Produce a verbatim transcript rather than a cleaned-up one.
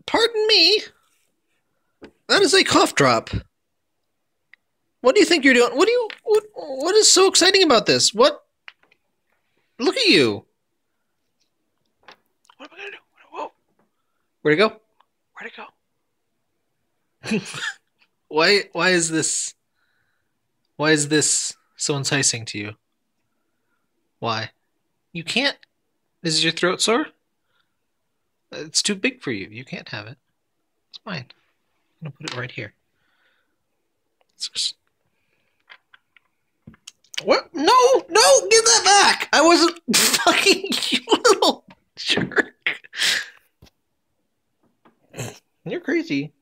Pardon me. That is a cough drop. What do you think you're doing? What do you what what is so exciting about this? What? Look at you. What am I gonna do? Whoa. Where'd it go? Where'd it go? why why is this why is this so enticing to you? Why? You can't. Is your throat sore? It's too big for you. You can't have it. It's mine. I'm gonna put it right here. Just... What? No! No! Give that back! I wasn't fucking you little jerk. You're crazy.